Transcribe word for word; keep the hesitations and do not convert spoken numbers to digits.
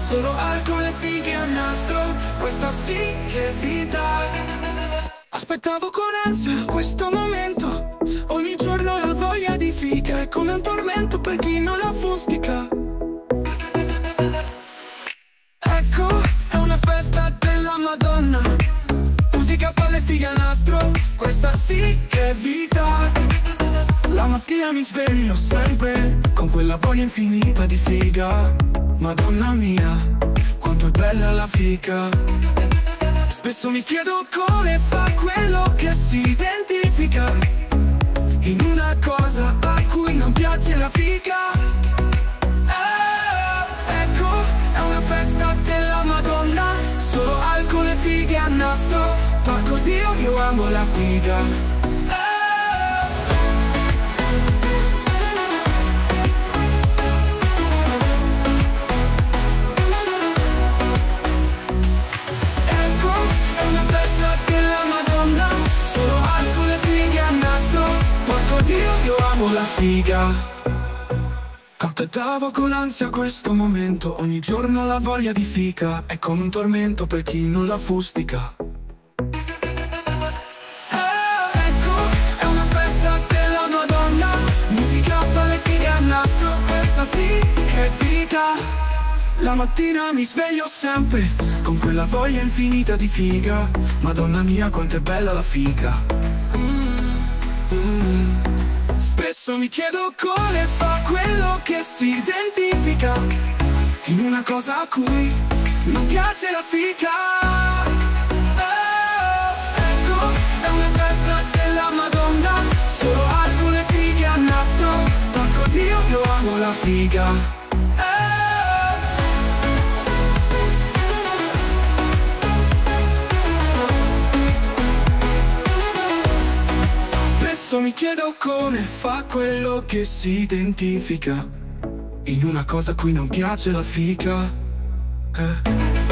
Solo alcol e fighe a nastro, questa sì che è vita. Aspettavo con ansia questo momento, ogni giorno la voglia di figa è come un tormento per chi non la fustica. Ecco, è una festa della Madonna, musica, palle, figa, nastro, questa sì che è vita. La mattina mi sveglio sempre con quella voglia infinita di figa. Madonna mia, quanto è bella la figa. Spesso mi chiedo come fa quello che si identifica in una cosa a cui non piace la figa. Ah, ecco, è una festa della Madonna, solo alcol e fighe a nastro, porco Dio, io amo la figa. La figa. Aspettavo con ansia questo momento, ogni giorno la voglia di figa è come un tormento per chi non la fustica. Ah, ecco, è una festa della Madonna, musica, palle, fighe a nastro, questa sì che è vita. La mattina mi sveglio sempre con quella voglia infinita di figa. Madonna mia, quanto è bella la figa. mm, mm. Spesso mi chiedo come fa quello che si identifica in una cosa a cui non piace la figa. Oh, ecco, è una festa della Madonna, solo alcol e fighe a nastro, porco Dio, io amo la figa. Spesso mi chiedo come fa quello che si identifica in una cosa a cui non piace la figa. eh.